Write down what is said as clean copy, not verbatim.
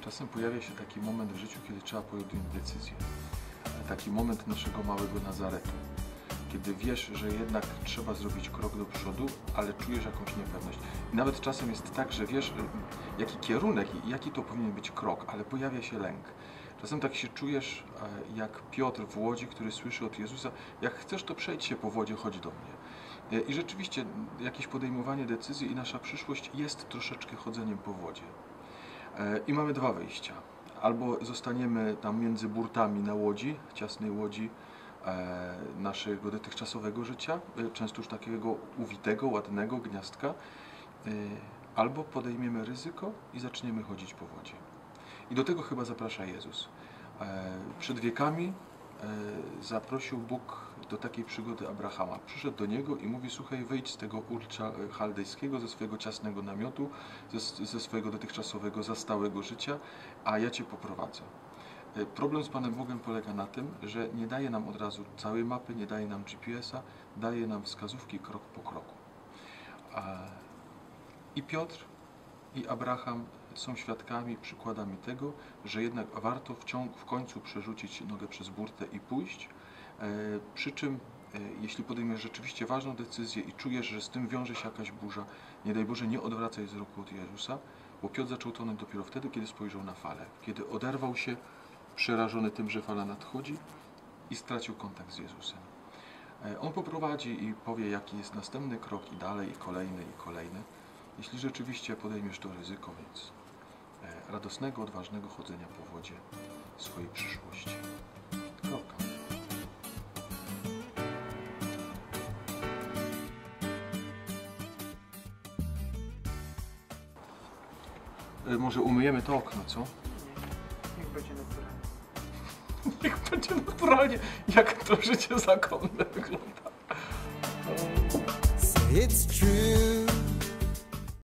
Czasem pojawia się taki moment w życiu, kiedy trzeba podjąć decyzję. Taki moment naszego małego Nazaretu. Kiedy wiesz, że jednak trzeba zrobić krok do przodu, ale czujesz jakąś niepewność. I nawet czasem jest tak, że wiesz, jaki kierunek i jaki to powinien być krok, ale pojawia się lęk. Czasem tak się czujesz, jak Piotr w łodzi, który słyszy od Jezusa: jak chcesz, to przejdź się po wodzie, chodź do mnie. I rzeczywiście jakieś podejmowanie decyzji i nasza przyszłość jest troszeczkę chodzeniem po wodzie. I mamy dwa wyjścia. Albo zostaniemy tam między burtami na łodzi, ciasnej łodzi naszego dotychczasowego życia, często już takiego uwitego, ładnego gniazdka, albo podejmiemy ryzyko i zaczniemy chodzić po wodzie. I do tego chyba zaprasza Jezus. Przed wiekami zaprosił Bóg do takiej przygody Abrahama. Przyszedł do niego i mówi: słuchaj, wyjdź z tego Urcza chaldejskiego, ze swojego ciasnego namiotu, ze swojego dotychczasowego, zastałego życia, a ja cię poprowadzę. Problem z Panem Bogiem polega na tym, że nie daje nam od razu całej mapy, nie daje nam GPS-a, daje nam wskazówki krok po kroku. I Piotr, i Abraham są świadkami, przykładami tego, że jednak warto w końcu przerzucić nogę przez burtę i pójść. Przy czym, jeśli podejmiesz rzeczywiście ważną decyzję i czujesz, że z tym wiąże się jakaś burza, nie daj Boże, nie odwracaj wzroku od Jezusa, bo Piotr zaczął tonąć dopiero wtedy, kiedy spojrzał na falę, kiedy oderwał się, przerażony tym, że fala nadchodzi, i stracił kontakt z Jezusem. On poprowadzi i powie, jaki jest następny krok, i dalej, i kolejny. Jeśli rzeczywiście podejmiesz to ryzyko, więc radosnego, odważnego chodzenia po wodzie swojej przyszłości. Kropka. Może umyjemy to okno, co? Niech będzie naturalnie. Niech będzie naturalnie, jak to życie zakonne wygląda.